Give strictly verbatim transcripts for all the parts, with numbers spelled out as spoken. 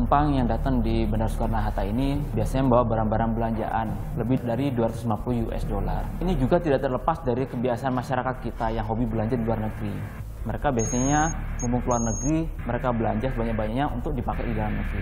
penumpang yang datang di Bandara Soekarno-Hatta ini biasanya membawa barang-barang belanjaan lebih dari dua ratus lima puluh US dollar. Ini juga tidak terlepas dari kebiasaan masyarakat kita yang hobi belanja di luar negeri. Mereka biasanya mumpung keluar negeri, mereka belanja sebanyak-banyaknya untuk dipakai di dalam negeri.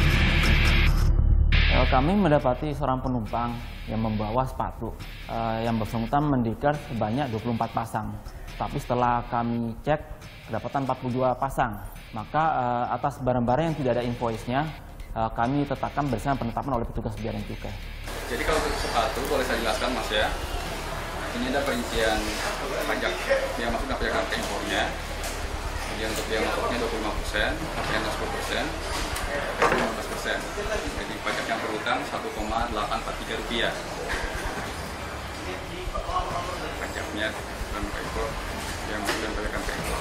Kami mendapati seorang penumpang yang membawa sepatu uh, yang bersangkutan mendekar sebanyak dua puluh empat pasang. Tapi setelah kami cek, kedapatan empat puluh dua pasang. Maka uh, atas barang-barang yang tidak ada invoice-nya, uh, kami tetapkan berdasarkan penetapan oleh petugas bea dan cukai. Jadi kalau untuk sepatu, boleh saya jelaskan Mas ya. Ini ada perincian pajak biaya masuk dan pajak harga impornya. Kemudian untuk biaya masuknya dua puluh lima persen, pajaknya sepuluh persen, lima belas persen. Jadi pajak yang berhutang satu koma delapan empat tiga rupiah. Pajaknya dan impor, biaya masuk dan pajak harga impor.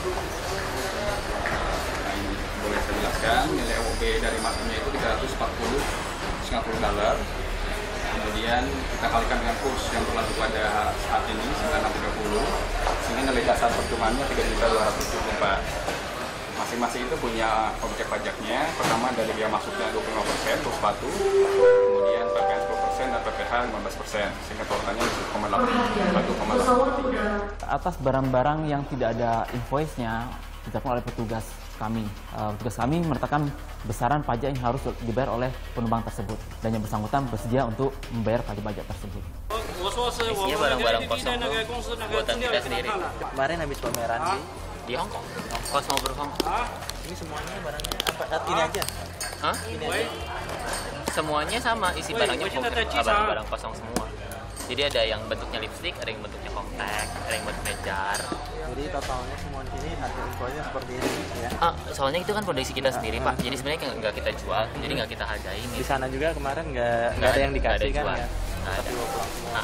Nah ini boleh saya jelaskan, nilai O B dari masuknya itu tiga ratus empat puluh Singapura dolar. Kemudian kita kalikan dengan kurs yang berlaku pada saat ini sembilan enam tiga puluh, sehingga nilai dasar percumanya tiga juta dua ratus tujuh puluh empat. Masing-masing itu punya objek pajaknya. Pertama dari biaya masuknya dua puluh lima persen untuk sepatu, kemudian P P N sepuluh persen dan P P H lima belas persen, sehingga totalnya satu koma delapan tiga. Atas barang-barang yang tidak ada invoice-nya ditetapkan oleh petugas kami. Uh, petugas kami menetapkan besaran pajak yang harus dibayar oleh penumpang tersebut dan yang bersangkutan bersedia untuk membayar pajak-pajak tersebut. Isinya barang-barang kosong tuh buatan kita sendiri. Kemarin habis pameran di Di Hong Kong. Kosong Hong Kong. Ini semuanya barangnya apa? Ini aja. Hah? Ini aja. Semuanya sama, isi barangnya barang-barang kosong semua. Jadi ada yang bentuknya lipstick, ada yang bentuknya compact, ada yang bentuknya jar. Jadi totalnya semua di sini harga infonya seperti ini ya. Ah, soalnya itu kan produksi kita sendiri, Pak. Jadi sebenarnya nggak kita jual, jadi nggak kita hargain. Di sana juga kemarin nggak nggak ada yang dikasih kan ya. Nggak ada. Nah,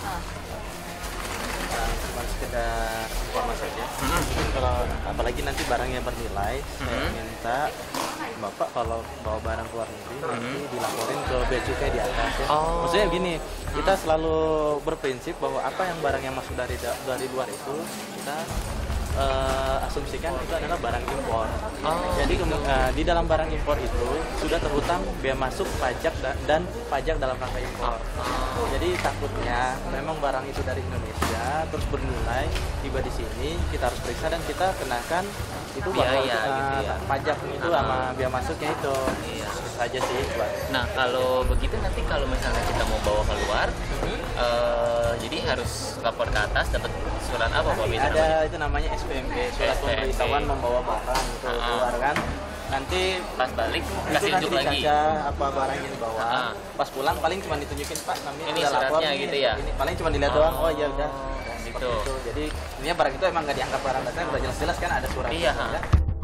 cuma sekedar informasi saja. Mm-hmm. Kalau apalagi nanti barangnya bernilai, mm-hmm. saya minta Bapak kalau bawa barang keluar negeri mm-hmm. nanti dilaporin ke bea cukai di atas ya. Oh. Maksudnya gini, kita selalu berprinsip bahwa apa yang barang yang masuk dari dari luar itu kita uh, asumsikan itu adalah barang impor. Oh. Jadi uh, di dalam barang impor itu sudah terhutang bea masuk, pajak dan, dan pajak dalam rangka impor. Oh. Jadi takutnya memang barang itu dari Indonesia terus bernilai tiba di sini kita harus periksa dan kita kenakan itu bahwa biaya, uh, gitu ya. pajak itu uh-huh. sama bea masuknya itu. Iya. Saja sih. Pak. Nah kalau begitu nanti kalau misalnya kita mau bawa keluar, mm-hmm. uh, jadi harus lapor ke atas dapat surat apa Pak? Ada namanya? Itu namanya S P M B, surat pemberitahuan membawa barang itu uh-huh. keluar kan. Nanti pas balik kasih tunjuk lagi apa barang yang dibawa. Uh-huh. Pas pulang paling cuma ditunjukin Pak, kami ini udah lapor suratnya nih, gitu ya. Ini paling cuma dilihat oh. doang. Oh ya udah. Gitu. Itu. Jadi ini barang itu emang nggak dianggap barang datang, udah jelas-jelas kan ada surat. Iya. Ya.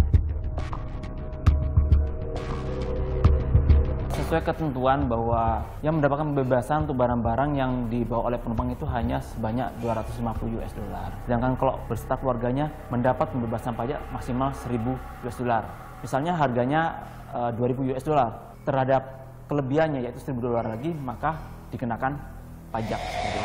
Sesuai ketentuan bahwa yang mendapatkan pembebasan untuk barang-barang yang dibawa oleh penumpang itu hanya sebanyak dua ratus lima puluh US dollar. Sedangkan kalau berserta keluarganya mendapat pembebasan pajak maksimal seribu US dollar. Misalnya harganya uh, dua ribu US dollar, terhadap kelebihannya yaitu seribu dolar lagi, maka dikenakan pajak.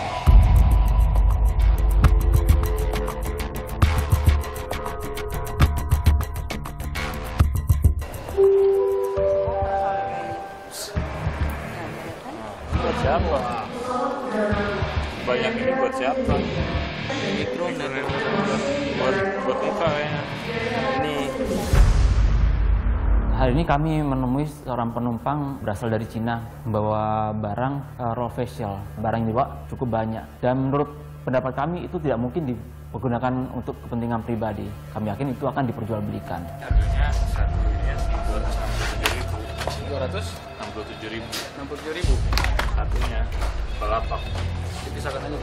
Siapa? Banyak ini buat siapa? Mikro buat buat muka kayaknya. Ini. Hari ini kami menemui seorang penumpang berasal dari Cina membawa barang uh, raw facial. Barang yang dibawa cukup banyak dan menurut pendapat kami itu tidak mungkin digunakan untuk kepentingan pribadi. Kami yakin itu akan diperjualbelikan. Harganya satunya dua ratus enam puluh tujuh ribu. enam puluh tujuh ribu. Satunya balapak. Dipisahkan aja.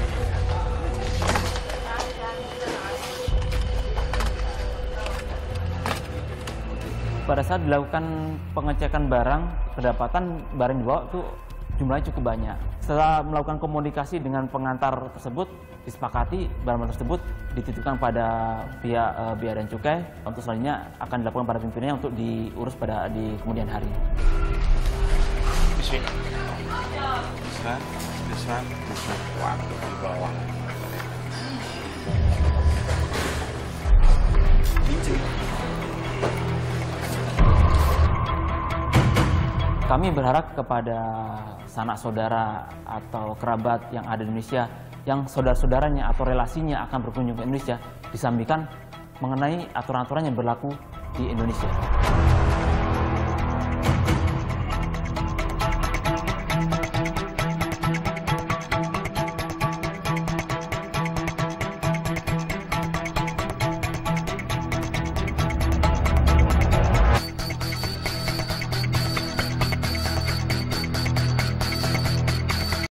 Pada saat dilakukan pengecekan barang, kedapatan barang dibawa itu jumlahnya cukup banyak. Setelah melakukan komunikasi dengan pengantar tersebut, disepakati barang tersebut dititipkan pada pihak uh, bea dan cukai. Untuk selanjutnya akan dilakukan pada pimpinannya untuk diurus pada di kemudian hari. Bismillah. Bisa, bisa, bisa. Waktu di bawah. Kami berharap kepada sanak saudara atau kerabat yang ada di Indonesia, yang saudara-saudaranya atau relasinya akan berkunjung ke Indonesia, disampaikan mengenai aturan-aturan yang berlaku di Indonesia.